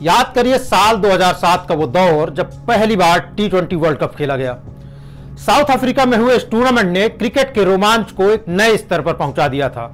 याद करिए साल 2007 का वो दौर जब पहली बार T20 वर्ल्ड कप खेला गया। साउथ अफ्रीका में हुए इस टूर्नामेंट ने क्रिकेट के रोमांच को एक नए स्तर पर पहुंचा दिया था।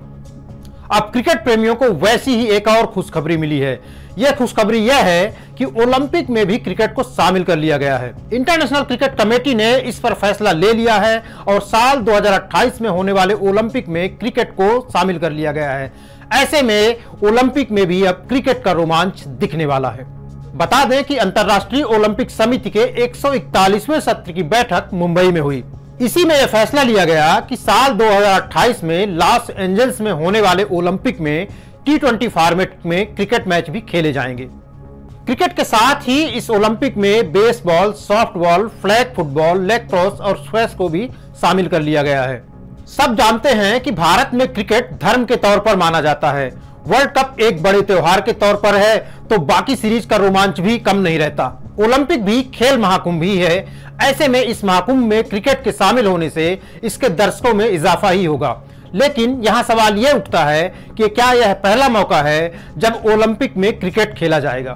अब क्रिकेट प्रेमियों को वैसी ही एक और खुशखबरी मिली है। यह खुशखबरी यह है कि ओलंपिक में भी क्रिकेट को शामिल कर लिया गया है। इंटरनेशनल क्रिकेट कमेटी ने इस पर फैसला ले लिया है और साल 2028 में होने वाले ओलंपिक में क्रिकेट को शामिल कर लिया गया है। ऐसे में ओलंपिक में भी अब क्रिकेट का रोमांच दिखने वाला है। बता दें कि अंतर्राष्ट्रीय ओलंपिक समिति के 141वें सत्र की बैठक मुंबई में हुई। इसी में यह फैसला लिया गया कि साल 2028 में लॉस एंजल्स में होने वाले ओलंपिक में T20 फॉर्मेट में क्रिकेट मैच भी खेले जाएंगे। क्रिकेट के साथ ही इस ओलंपिक में baseball, softball, flag football, lacrosse और स्क्वैश को भी शामिल कर लिया गया है। सब जानते हैं कि भारत में क्रिकेट धर्म के तौर पर माना जाता है। वर्ल्ड कप एक बड़े त्योहार के तौर पर है तो बाकी सीरीज का रोमांच भी कम नहीं रहता। ओलंपिक भी खेल महाकुंभ ही है। ऐसे में इस महाकुंभ में क्रिकेट के शामिल होने से इसके दर्शकों में इजाफा ही होगा। लेकिन यहां सवाल यह उठता है कि क्या यह पहला मौका है जब ओलंपिक में क्रिकेट खेला जाएगा?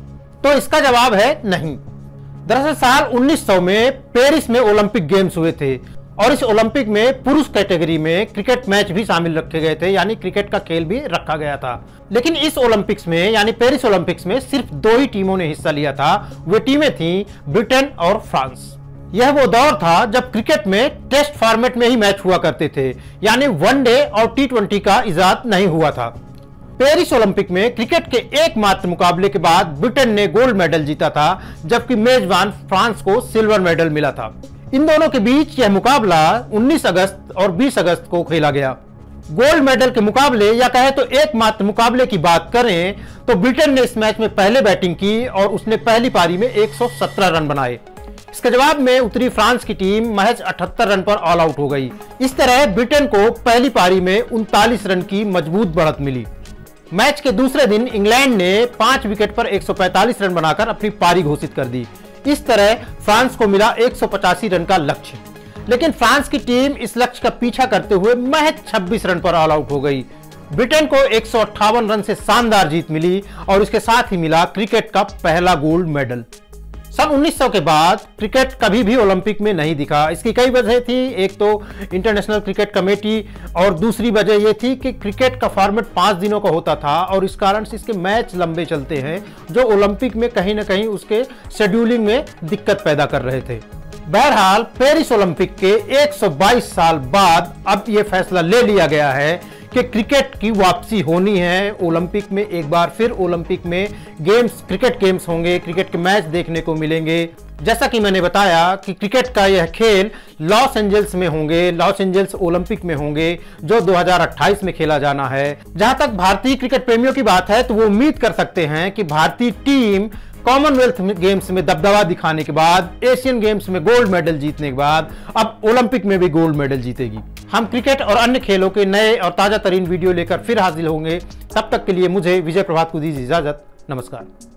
तो इसका जवाब है नहीं। दरअसल साल 1900 में पेरिस में ओलंपिक गेम्स हुए थे और इस ओलंपिक में पुरुष कैटेगरी में क्रिकेट मैच भी शामिल रखे गए थे, यानी क्रिकेट का खेल भी रखा गया था। लेकिन इस ओलंपिक्स में यानी पेरिस ओलंपिक्स में सिर्फ 2 ही टीमों ने हिस्सा लिया था। वे टीमें थीं ब्रिटेन और फ्रांस। यह वो दौर था जब क्रिकेट में टेस्ट फॉर्मेट में ही मैच हुआ करते थे, यानी वनडे और T20 का इजाद नहीं हुआ था। पेरिस ओलंपिक में क्रिकेट के एकमात्र मुकाबले के बाद ब्रिटेन ने गोल्ड मेडल जीता था, जबकि मेजबान फ्रांस को सिल्वर मेडल मिला था। इन दोनों के बीच यह मुकाबला 19 अगस्त और 20 अगस्त को खेला गया। गोल्ड मेडल के मुकाबले या कहे तो एकमात्र मुकाबले की बात करें तो ब्रिटेन ने इस मैच में पहले बैटिंग की और उसने पहली पारी में 117 रन बनाए। इसके जवाब में उतरी फ्रांस की टीम महज 78 रन पर ऑल आउट हो गई। इस तरह ब्रिटेन को पहली पारी में 39 रन की मजबूत बढ़त मिली। मैच के दूसरे दिन इंग्लैंड ने 5 विकेट पर 145 रन बनाकर अपनी पारी घोषित कर दी। इस तरह फ्रांस को मिला 185 रन का लक्ष्य, लेकिन फ्रांस की टीम इस लक्ष्य का पीछा करते हुए महज 26 रन पर ऑल आउट हो गई। ब्रिटेन को 158 रन से शानदार जीत मिली और इसके साथ ही मिला क्रिकेट का पहला गोल्ड मेडल। सन 1900 के बाद क्रिकेट कभी भी ओलंपिक में नहीं दिखा। इसकी कई वजह थी। एक तो इंटरनेशनल क्रिकेट कमेटी और दूसरी वजह यह थी कि क्रिकेट का फॉर्मेट 5 दिनों का होता था और इस कारण से इसके मैच लंबे चलते हैं, जो ओलंपिक में कहीं ना कहीं उसके शेड्यूलिंग में दिक्कत पैदा कर रहे थे। बहरहाल पेरिस ओलंपिक के 122 साल बाद अब यह फैसला ले लिया गया है कि क्रिकेट की वापसी होनी है। ओलंपिक में एक बार फिर ओलंपिक में क्रिकेट गेम्स होंगे, क्रिकेट के मैच देखने को मिलेंगे। जैसा कि मैंने बताया कि क्रिकेट का यह खेल लॉस एंजल्स में होंगे, लॉस एंजल्स ओलंपिक में होंगे, जो 2028 में खेला जाना है। जहां तक भारतीय क्रिकेट प्रेमियों की बात है तो वो उम्मीद कर सकते हैं कि भारतीय टीम कॉमनवेल्थ गेम्स में दबदबा दिखाने के बाद, एशियन गेम्स में गोल्ड मेडल जीतने के बाद अब ओलंपिक में भी गोल्ड मेडल जीतेगी। हम क्रिकेट और अन्य खेलों के नए और ताजा तरीन वीडियो लेकर फिर हाजिर होंगे। तब तक के लिए मुझे विजय प्रभात को दीजिए इजाजत। नमस्कार।